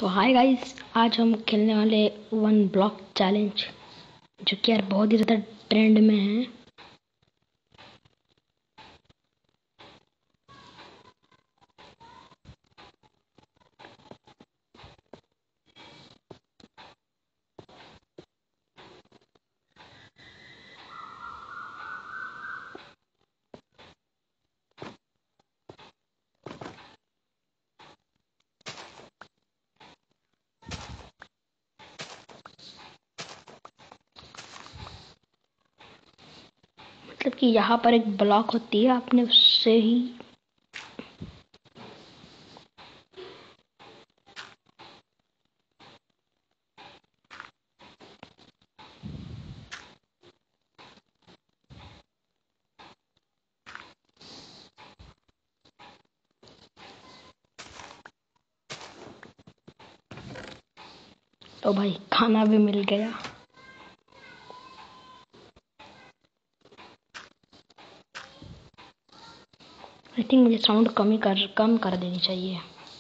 तो hi guys, आज हम खेलने वाले वन ब्लॉक चैलेंज, जो कि यार बहुत ही ज़्यादा ट्रेंड में है। मतलब कि यहाँ पर एक ब्लॉक होती है, आपने उससे ही तो भाई खाना भी मिल गया। आई थिंक मुझे साउंड कम कर देनी चाहिए।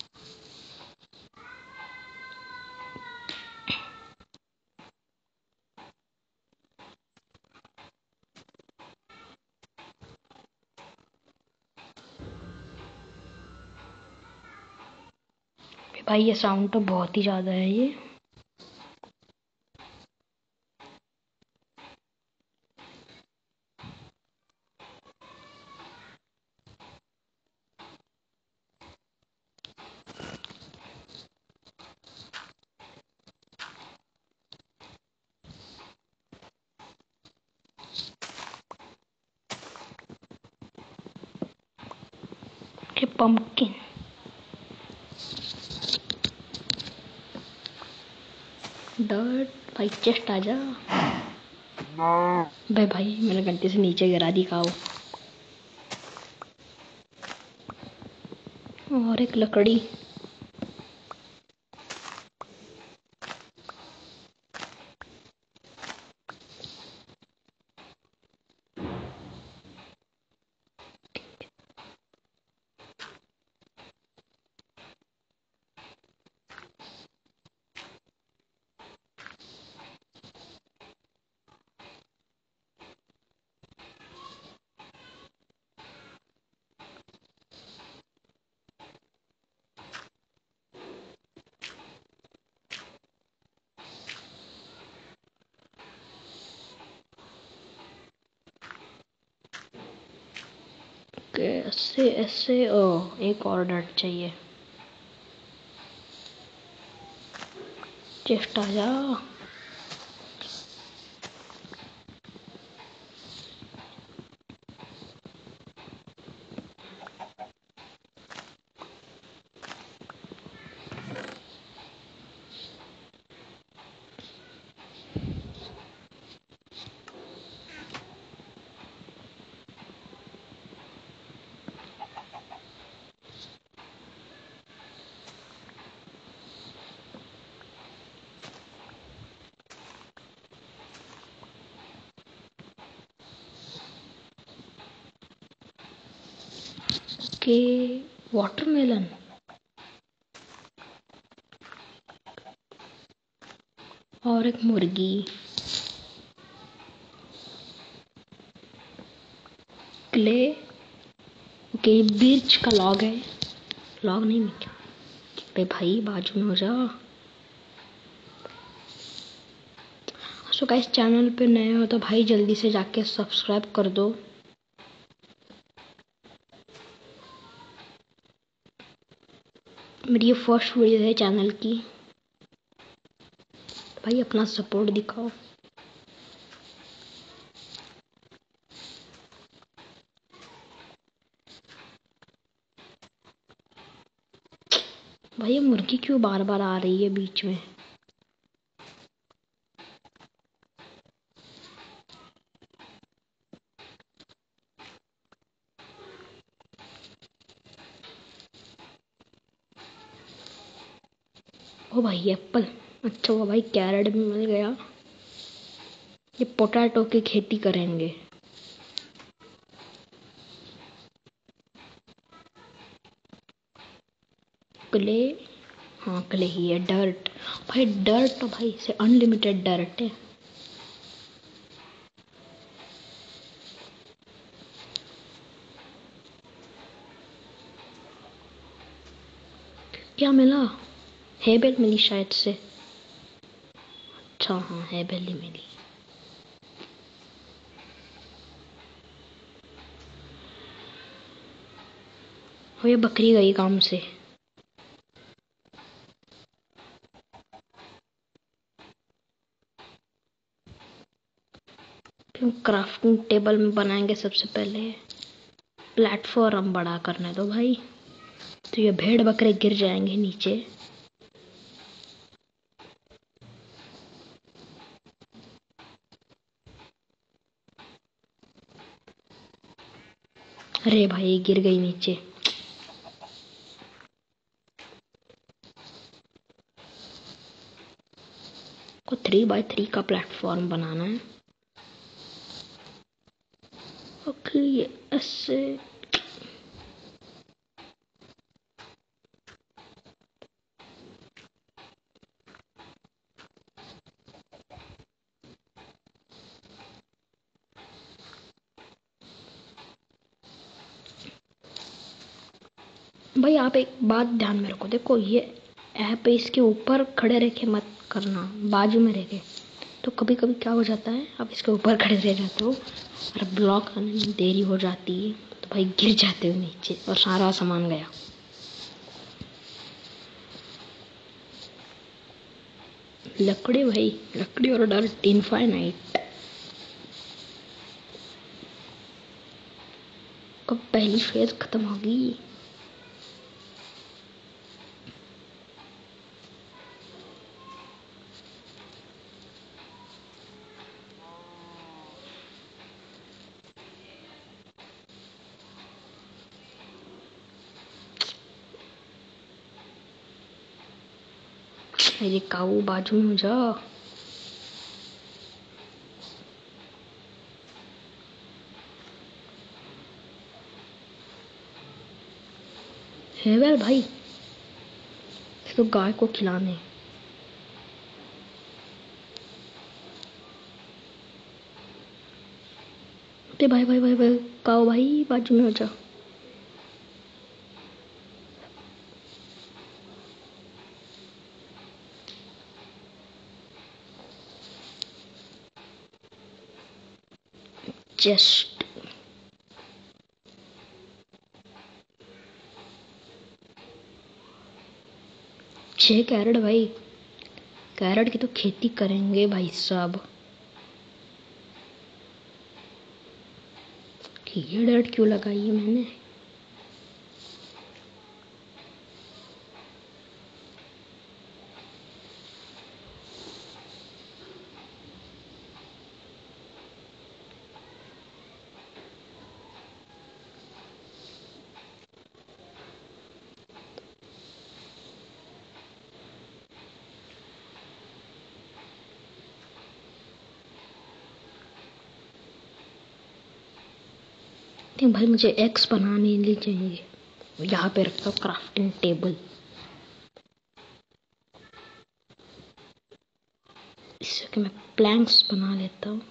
भाई ये साउंड तो बहुत ही ज़्यादा है ये। कि पंपकिन डर्ट भाई, चेस्ट आ जा। भाई मैंने गलती से नीचे गिरा दी खाओ। और एक लकड़ी। ऐसे ऐसे एक और डर्ट चाहिए। चेस्ट आ जा। के वाटरमेलन और एक मुर्गी। क्ले के बीच का लॉग है। लॉग नहीं मिल। अरे भाई बाजू में हो जा। सो गाइस, चैनल पे नए हो तो भाई जल्दी से जाके सब्सक्राइब कर दो। मेरी ये फर्स्ट वीडियो है चैनल की, भाई अपना सपोर्ट दिखाओ। भाई ये मुर्गी क्यों बार बार आ रही है बीच में? ओ भाई एप्पल। अच्छा हुआ भाई, कैरेट भी मिल गया। ये पोटैटो की खेती करेंगे। क्ले हाँ क्ले ही है। डर्ट भाई, डर्ट तो भाई से अनलिमिटेड डर्ट है। क्या मिला? हेबेल मिली शायद से। अच्छा हाँ, हेबेल ही मिली। और ये बकरी गई काम से। क्यों क्राफ्टिंग टेबल में बनाएंगे सबसे पहले। प्लेटफॉर्म बड़ा करने दो भाई, तो ये भेड़ बकरे गिर जाएंगे नीचे। अरे भाई गिर गई नीचे। को 3x3 का प्लेटफॉर्म बनाना है। ओके ये ऐसे। भाई आप एक बात ध्यान में रखो, देखो ये ऐप इसके ऊपर खड़े रह के मत करना, बाजू में रह के। तो कभी कभी क्या हो जाता है, आप इसके ऊपर खड़े रह जाते हो और ब्लॉक आने में देरी हो जाती है, तो भाई गिर जाते हो नीचे और सारा सामान गया। लकड़ी भाई, लकड़ी और डर्ट इनफाइनाइट। कब पहली फेज खत्म होगी? मेरे काऊ बाजू में जा। है वेल भाई, इसको गाय को खिलाने। ते भाई भाई भाई भाई, काऊ भाई बाजू में हो जा। चेस्ट। 6 कैरेट भाई, कैरेट की तो खेती करेंगे भाई साहब। ये डर्ट क्यों लगाई है मैंने? नहीं भाई, मुझे एक्स बनाने लिए चाहिए। यहाँ पे रखता हूँ क्राफ्टिंग टेबल। इससे कि मैं प्लैंक्स बना लेता हूँ।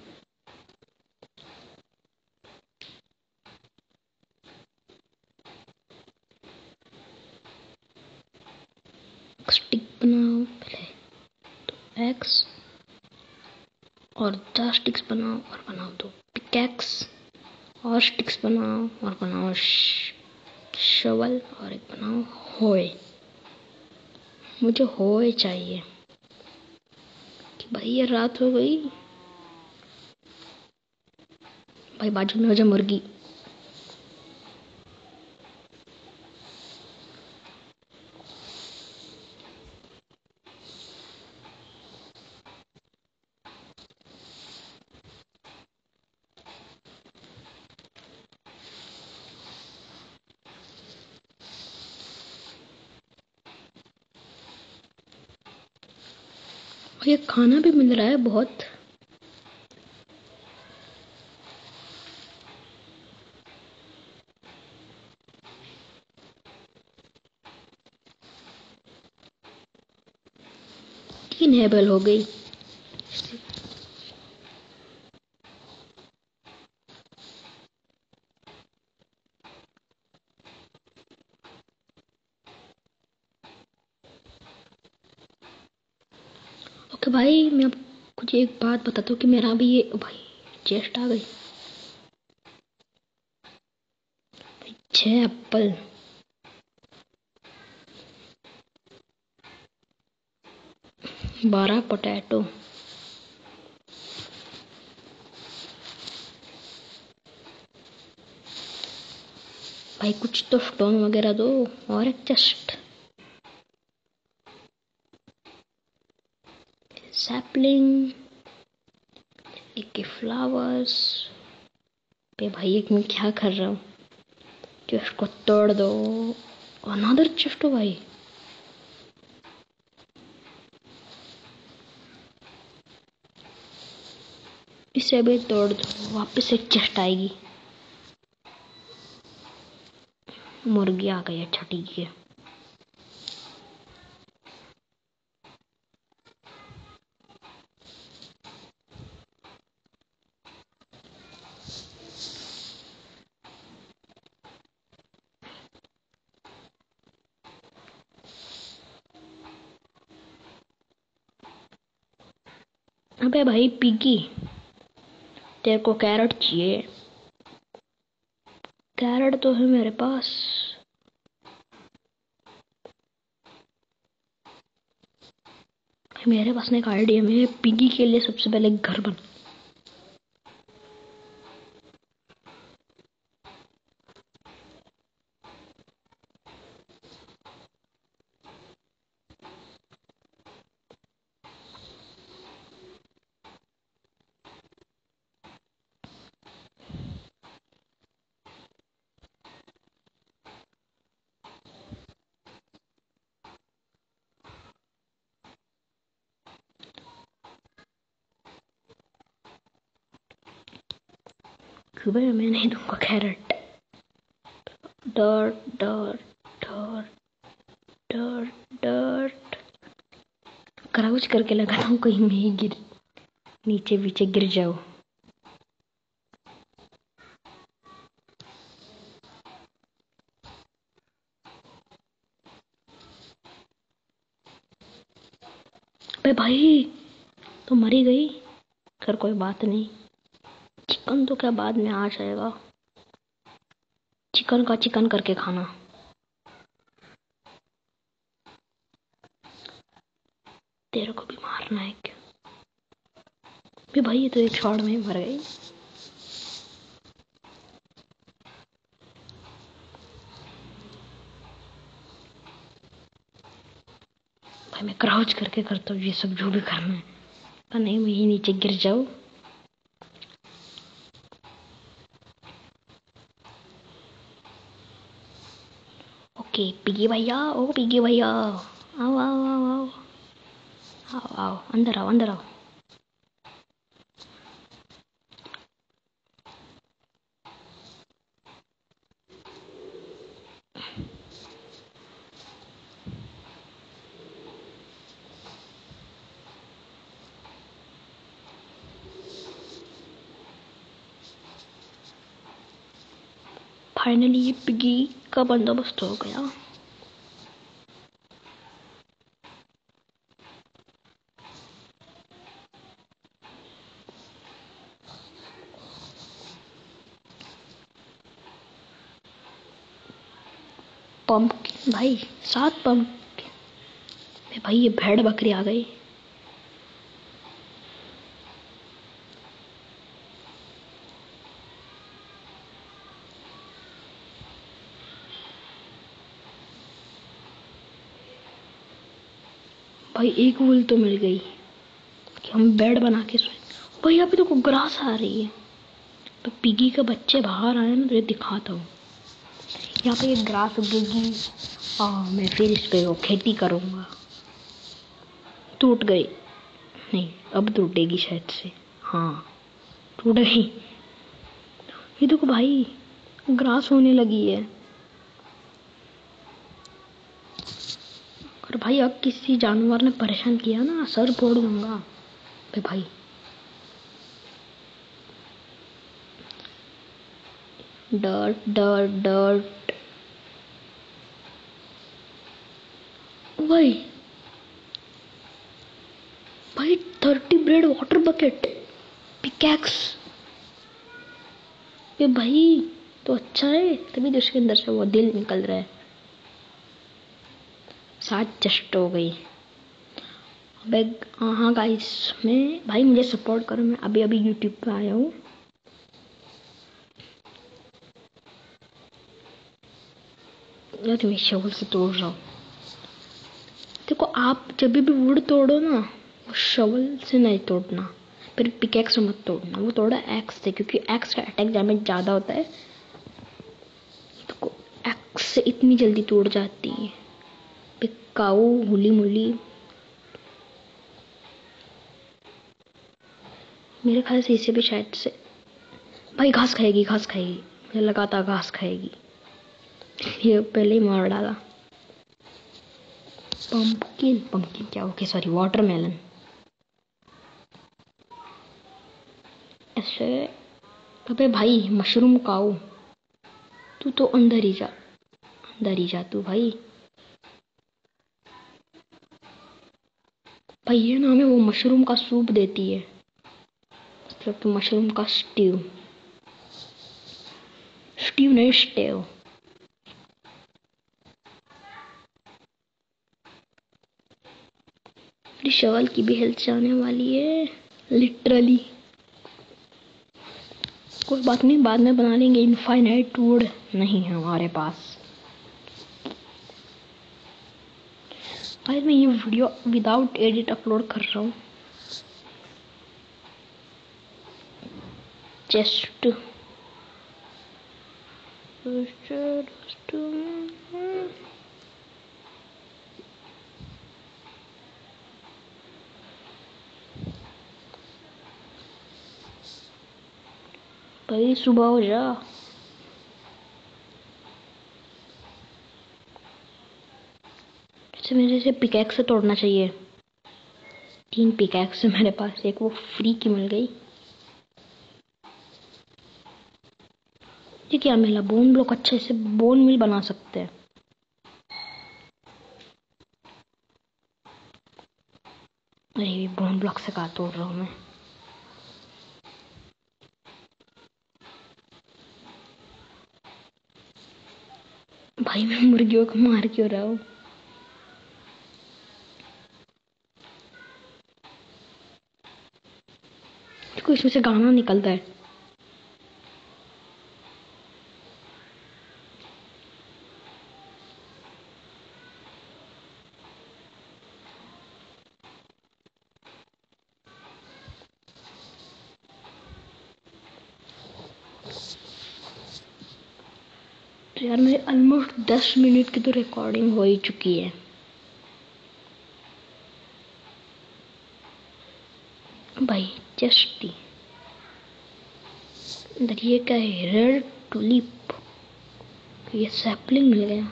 स्टिक बनाओ पहले, तो एक्स और 10 स्टिक्स बनाओ और बनाओ दो पिकैक्स, और स्टिक्स बनाओ और बनाओ शवल, और एक बनाओ होए। मुझे होए चाहिए कि भाई ये रात हो गई। भाई बाजू में हो जा मुर्गी। और ये खाना भी मिल रहा है बहुत। इनेबल हो गई। ओके भाई, मैं आपको कुछ एक बात बताता हूँ कि मेरा भी ये भाई चेस्ट आ गई। 6 एप्पल, बारह पोटैटो, भाई कुछ तो स्टोन वगैरह दो, और एक चेस्ट, सैपलिंग, एक फ्लावर्स। पे भाई एक मैं क्या कर रहा हूँ, चेस्ट को तोड़ दो। अनदर चेस्ट हो भाई, इसे भी तोड़ दो, वापस एक चेस्ट आएगी। मुर्गी आ गई, अच्छा ठीक है। अबे भाई पिगी, तेरे को कैरेट चाहिए? कैरेट तो है मेरे पास। मेरे पास एक आइडिया, मेरे पिगी के लिए सबसे पहले घर बन। क्यों भाई, मैं नहीं दूंगा carrot. Dirt dirt dirt dirt dirt, crouch करके लगाता हूँ कहीं मैं ही गिर, नीचे पीछे गिर जाओ। अबे भाई तो मरी गई, कर कोई बात नहीं। चिकन तो क्या बाद में आ जाएगा, चिकन का चिकन करके खाना। तेरे को भी मारना है क्या? भी भाई ये तो एक शॉट में ही मर गई। भाई मैं क्राउच करके करता हूँ ये सब जो भी करना है, पर नहीं मैं ही नीचे गिर जाऊँ। ओके पिगी भैया, ओ पिगी भैया, आओ आओ आओ आओ आओ आओ, अंदर आओ अंदर आओ। फाइनली ये पिगी का बंदोबस्त हो गया। पंप भाई, 7 पंप। भाई ये भेड़ बकरी आ गई। भाई एक वूल तो मिल गई कि हम बेड बना के सोए। भाई यहाँ पे तो ग्रास आ रही है, तो पिगी के बच्चे बाहर आए ना तो ये दिखाता हूँ। यहाँ पे ये ग्रास उगेगी और मैं फिर इस पे वो खेती करूँगा। टूट गई, नहीं अब टूटेगी शायद से, हाँ टूट गई। ये देखो भाई ग्रास होने लगी है। और भाई अब किसी जानवर ने परेशान किया ना, सर फोड़ दूंगा भाई। डर्ट डर्ट डर्ट भाई। भाई 30 ब्रेड वाटर बकेट पिकैक्स। ये भाई तो अच्छा है, तभी तो उसके अंदर से वो दिल निकल रहा है। 7 चेस्ट हो गई। अबे हाँ गाइस, मैं भाई मुझे सपोर्ट करो, मैं अभी अभी यूट्यूब पे आया हूँ। यार मैं शवल से तोड़ रहा हूँ। देखो आप जब भी वुड तोड़ो ना, वो शवल से नहीं तोड़ना, फिर पिकैक्स से मत तोड़ना, वो तोड़ा एक्स से, क्योंकि एक्स का अटैक डैमेज ज़्यादा होता है। तो एक्स से इतनी जल्दी तोड़ जाती है। पिकाऊ हुली मुली, मेरे ख्याल से इसे भी शायद से भाई घास खाएगी, घास खाएगी, मुझे लगा था घास खाएगी। ये पहले ही मार डाला। पंपकिन, पंपकिन क्या, ओके सॉरी वाटरमेलन। ऐसे अबे भाई मशरूम काऊ, तू तो अंदर ही जा, अंदर ही जा तू भाई। भाई ये ना हमें वो मशरूम का सूप देती है, मतलब तो मशरूम का स्ट्यू, स्ट्यू नहीं स्टेव। मेरी शवल की भी हेल्थ जाने वाली है लिटरली। कोई बात नहीं, बाद में बना लेंगे, इनफाइनाइट वुड नहीं है हमारे पास। भाई मैं ये वीडियो विदाउट एडिट अपलोड कर रहा हूँ। चेस्ट भाई सुबह हो जा। वैसे मेरे से पिकैक्स से तोड़ना चाहिए। 3 पिकैक्स है मेरे पास, एक वो फ्री की मिल गई। ये क्या मिला, बोन ब्लॉक, अच्छे से बोन मिल बना सकते हैं। अरे बोन ब्लॉक से कहाँ तोड़ रहा हूँ मैं। भाई मैं मुर्गियों को मार क्यों रहा हूँ। देखो इसमें से गाना निकलता है। तो यार मेरे ऑलमोस्ट 10 मिनट की तो रिकॉर्डिंग हो ही चुकी है। भाई जस्ट अंदर ये क्या है, रेड टुलिप, ये सैपलिंग मिल गया।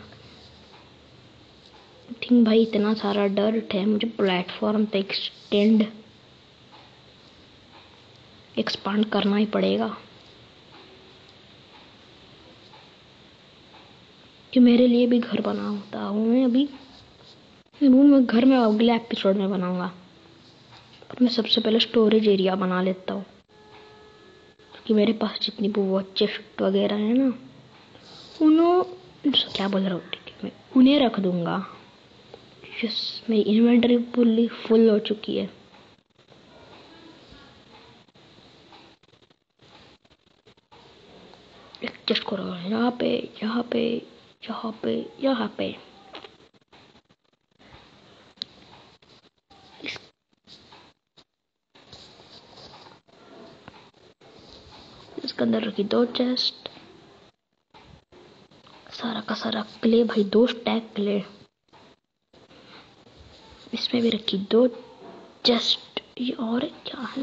थिंक भाई इतना सारा डर्ट है, मुझे प्लेटफॉर्म पे एक्सपांड करना ही पड़ेगा, कि मेरे लिए भी घर बनाता हूँ मैं अभी। वो मैं घर में अगले एपिसोड में बनाऊंगा, पर मैं सबसे पहले स्टोरेज एरिया बना लेता हूँ, क्योंकि मेरे पास जितनी भी वो चेस्ट वगैरह है ना, उन्होंने क्या बोल रहा हूँ, ठीक है मैं उन्हें रख दूंगा। यस मेरी इन्वेंटरी फुल हो चुकी है। एडजस्ट करो यहाँ पे, यहाँ पे, यहाँ पे, यहाँ पे। इसके अंदर रखी 2 चेस्ट, सारा का सारा क्ले भाई, 2 स्टैक क्ले। इसमें भी रखी 2 चेस्ट। ये और क्या है,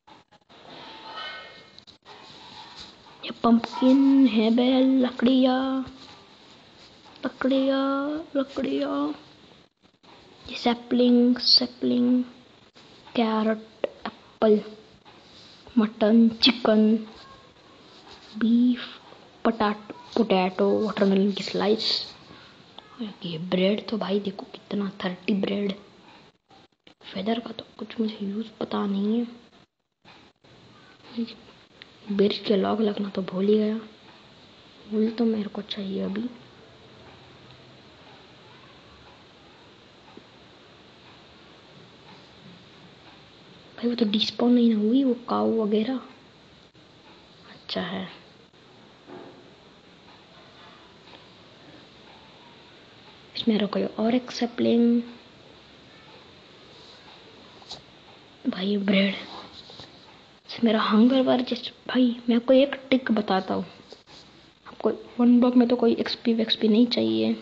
ये पंपकिन है बेल, लकड़ियाँ लकड़ियाँ लकड़ियाँ। ये sapling sapling, carrot, apple, mutton, chicken, beef, potato, watermelon की स्लाइस। ये ब्रेड तो भाई देखो कितना 30 ब्रेड। फेदर का तो कुछ मुझे यूज पता नहीं है। ब्रिज के लॉक लगना तो भूल ही गया। वूल तो मेरे को चाहिए अभी। भाई वो तो डिस्पॉन नहीं ना हुई वो काऊ वगैरह। अच्छा है। इसमें रखो और एक सैपलिंग। भाई ब्रेड। मेरा हंगर बार जस्ट भाई मैं आपको एक टिक बताता हूँ। आपको 1 ब्लॉक में तो कोई एक्सपी वेक्सपी नहीं चाहिए।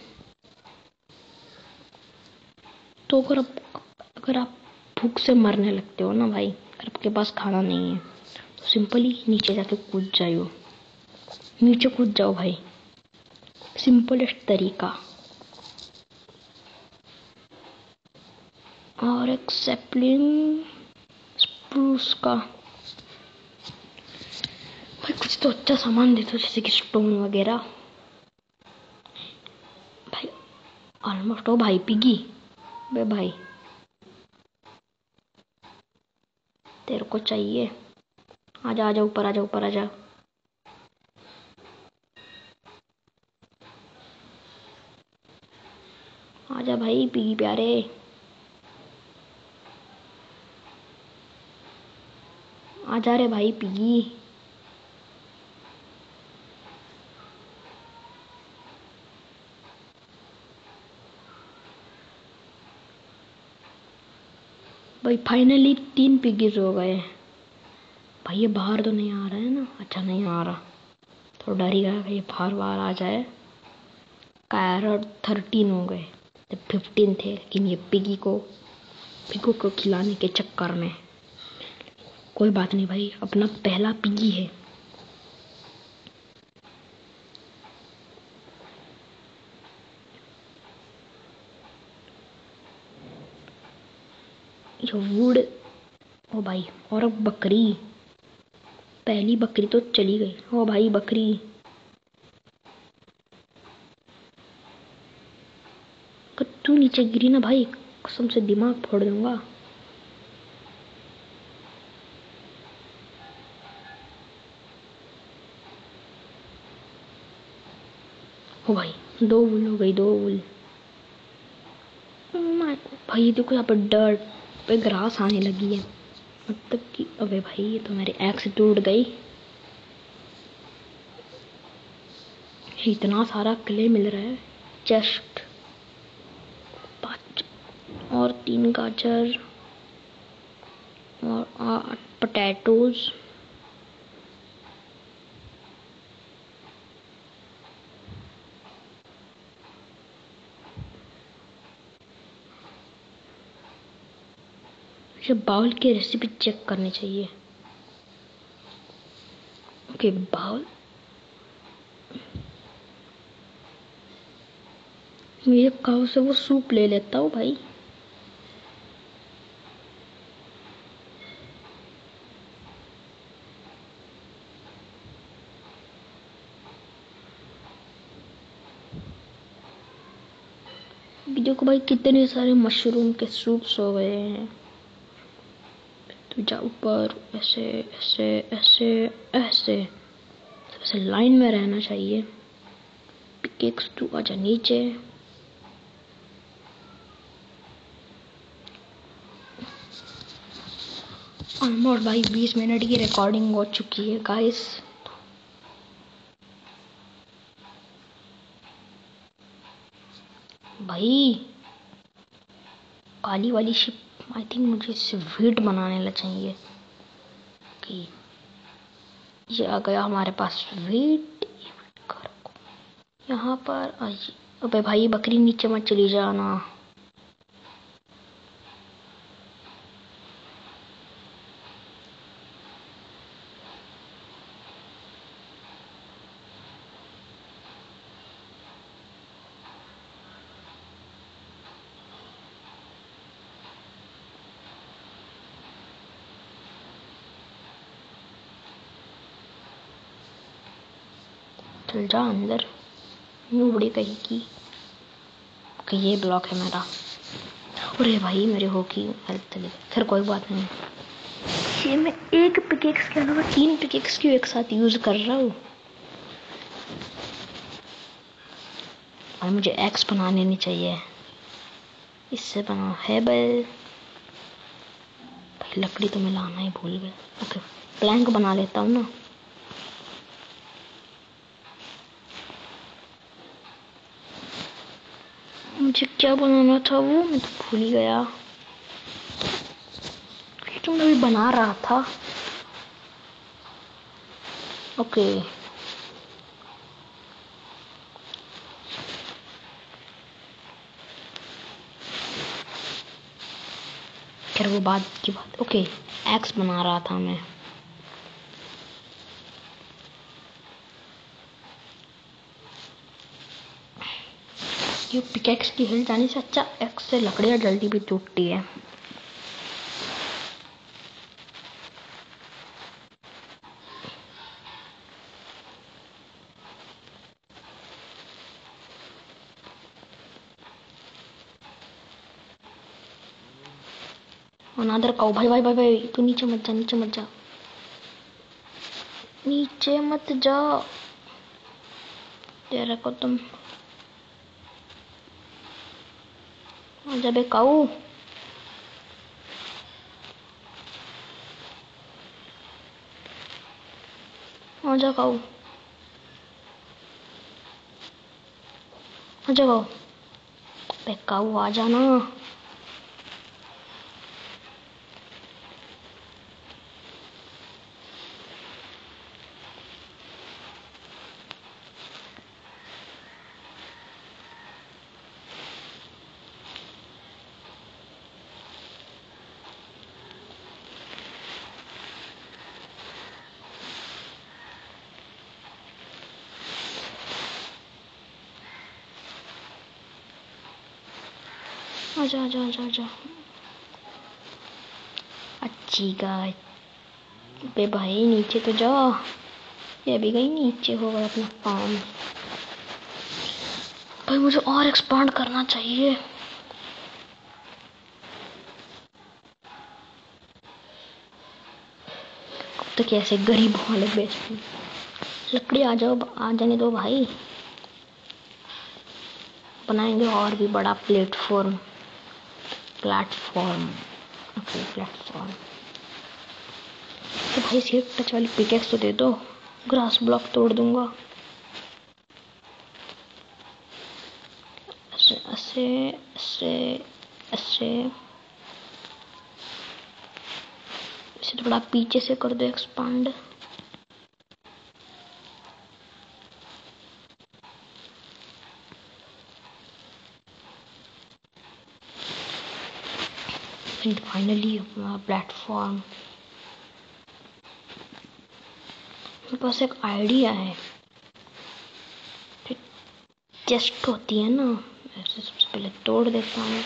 तो अगर आप भूख से मरने लगते हो ना भाई, अगर आपके पास खाना नहीं है तो सिंपली नीचे जाके कूद जाओ। नीचे कूद जाओ भाई, सिंपलेस्ट तरीका। और एक सैपलिंग स्प्रूस का। भाई कुछ तो अच्छा सामान दे दो जैसे कि स्टोन वगैरह। भाई ऑलमोस्ट हो भाई पिगी। बे भाई तेरे को चाहिए। आजा आजा ऊपर आजा ऊपर आजा। आजा भाई पिगी प्यारे। आजा रे भाई पिगी। भाई फाइनली 3 पिगीज हो गए। भाई ये बाहर तो नहीं आ रहा है ना? अच्छा नहीं आ रहा तो डर ही गया भाई बाहर बाहर आ जाए। कैरेट 13 हो गए, तो 15 थे, लेकिन ये पिगी को खिलाने के चक्कर में। कोई बात नहीं भाई, अपना पहला पिगी है। ये वुड। ओ भाई और अब बकरी। पहली बकरी तो चली गई। ओ भाई बकरी। अगर तू नीचे गिरी ना भाई कसम से दिमाग फोड़ दूंगा। ओ भाई 2 वुल हो गई 2 वुल। भाई देखो यहाँ पर डर्ट पे ग्रास आने लगी है, मतलब कि अबे भाई ये तो मेरे एक्स टूट गई। इतना सारा क्ले मिल रहा है। चेस्ट 5 और 3 गाजर और 8 पोटैटोज। मुझे बाउल की रेसिपी चेक करनी चाहिए। Okay bowl. मैं काऊ से वो सूप ले लेता हूँ भाई। देखो भाई कितने सारे मशरूम के सूप्स हो गए हैं। तो जा ऊपर ऐसे ऐसे ऐसे ऐसे ऐसे लाइन में रहना चाहिए। पिकेक्स तू आजा नीचे। ऑलमोस्ट भाई 20 मिनट की रिकॉर्डिंग हो चुकी है गाइस। भाई काली वाली शिप आई थिंक मुझे इससे वीट बनाने ला चाहिए कि ये आ गया हमारे पास वीट। यहाँ पर अबे भाई बकरी नीचे मत चली जाना। चल जा अंदर, नुबड़ी कहीं की। ओके ये ब्लॉक है मेरा। अरे भाई मेरे हो की हेल्थ चली गई। फिर कोई बात नहीं, ये मैं एक पिकेक्स के अलावा 3 पिकेक्स क्यों एक साथ यूज कर रहा हूँ। और मुझे एक्स बनाने नहीं चाहिए, इससे बना है भाई। लकड़ी तो मैं लाना ही भूल गया। ओके प्लैंक बना लेता हूँ ना। मुझे क्या बनाना था वो मैं तो भूल ही गया, तो मैं भी बना रहा था। ओके खैर वो बात की बात। ओके एक्स बना रहा था मैं। ये पिकेक्स की हिल जाने से अच्छा एक्स से लकड़ियाँ जल्दी भी टूटती है। अनादर काऊ। भाई भाई भाई भाई तू नीचे मत जा, नीचे मत जा, नीचे मत जा। तेरे को तुम आजा बे काऊ। आजा काऊ, आजा काऊ। बे काऊ आजा ना। आजा आजा आजा आजा। अच्छी गाय। बे भाई नीचे तो जा। ये भी गई नीचे, होगा अपना काम। भाई मुझे और एक्सपांड करना चाहिए। अब तो कैसे गरीब वाले बेचते। लकड़ी आ जाओ, आ जाने दो भाई। बनाएंगे और भी बड़ा प्लेटफॉर्म। Platform okay platform. तो भाई सिर्फ टच वाली पिकेक्स तो दे दो, ग्रास ब्लॉक तोड़ दूंगा। ऐसे ऐसे ऐसे ऐसे। इसे थोड़ा पीछे से कर दो एक्सपांड। फाइनली अपना प्लेटफॉर्म। मेरे पास एक आइडिया है। चेस्ट होती है ना, ऐसे सबसे पहले तोड़ देता हूँ।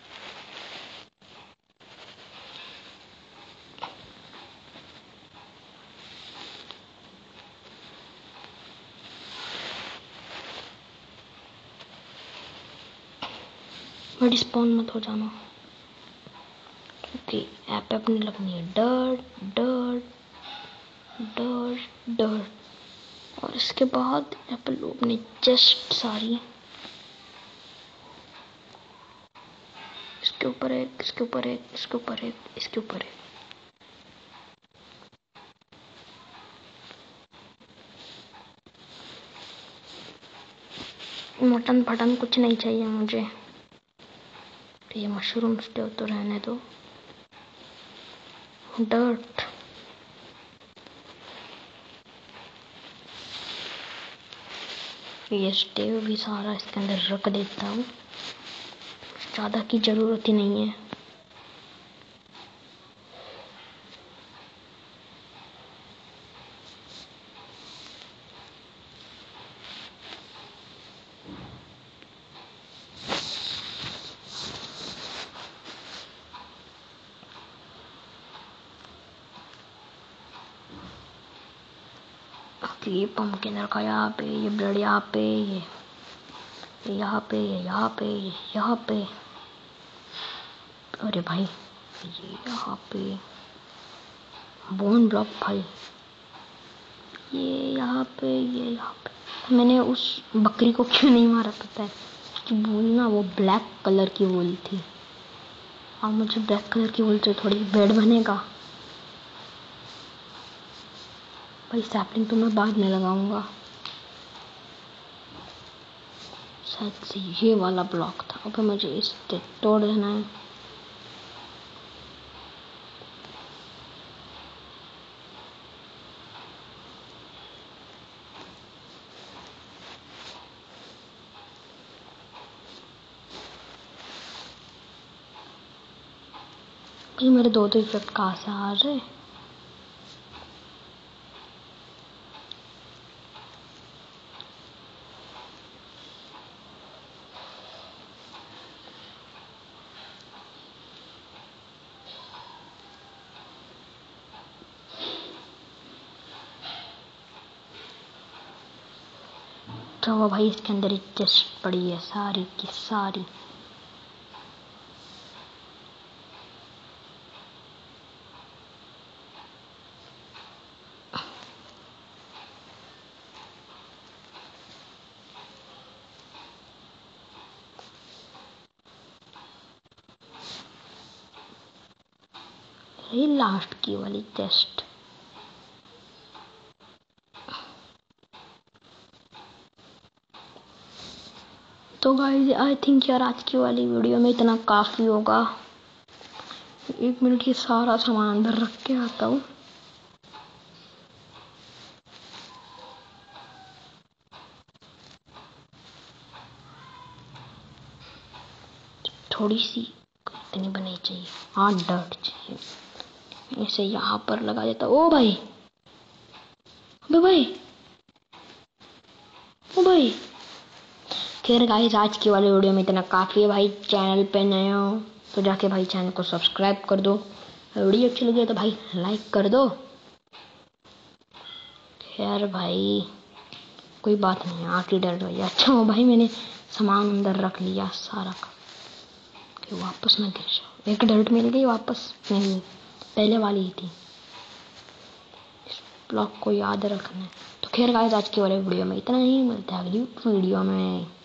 बड़ी स्पॉन मत हो जाना। ओके ऐप अपनी लगनी है डर्ट डर्ट डर्ट डर्ट। और इसके बाद एप्पल अपनी चेस्ट सारी इसके ऊपर एक, इसके ऊपर एक, इसके ऊपर एक, इसके ऊपर एक। मटन फटन कुछ नहीं चाहिए मुझे। ये मशरूम स्टेव तो रहने दो। डर्ट ये स्टेव भी सारा इसके अंदर रख देता हूँ, ज़्यादा की ज़रूरत ही नहीं है। ये पम्पकिन रखा यहाँ पे, ये ब्रेड यहाँ पे, ये यहाँ पे, ये यहाँ पे, ये यहाँ पे। अरे भाई ये यहाँ पे बोन ब्लॉक भाई, ये यहाँ पे, ये यहाँ पे। मैंने उस बकरी को क्यों नहीं मारा पता है? उसकी वूल ना वो ब्लैक कलर की वूल थी, और मुझे ब्लैक कलर की वूल से थोड़ी बेड बनेगा। भाई सैपलिंग तो मैं बाद में लगाऊंगा, शायद से ये वाला ब्लॉक था। अब मुझे इसे तोड़ देना है। ये मेरे दो इफेक्ट कहाँ से आ रहे? तो वो भाई इसके अंदर एक चेस्ट पड़ी है सारी की सारी। ये लास्ट की वाली चेस्ट। तो गाइस आई थिंक यार आज की वाली वीडियो में इतना काफ़ी होगा। 1 मिनट ये सारा सामान अंदर रख के आता हूँ। थोड़ी सी इतनी बनानी चाहिए। हाँ डर्ट चाहिए, इसे यहाँ पर लगा देता। ओ भाई, अबे भाई, ओ भाई। खैर गाइस आज की वाली वीडियो में इतना काफ़ी है। भाई चैनल पे नए हो तो जाके भाई चैनल को सब्सक्राइब कर दो, वीडियो अच्छी लगी तो भाई लाइक कर दो। खैर भाई कोई बात नहीं, आखिरी डर भाई। अच्छा हो भाई मैंने सामान अंदर रख लिया सारा का, कि वापस ना गिर जाओ। एक डर्ट मिल गई वापस, नहीं पहले वाली ही थी। इस ब्लॉक को याद रखना है। तो खैर गाइस आज की वाली वीडियो में इतना ही, मिलता है अगली वीडियो में।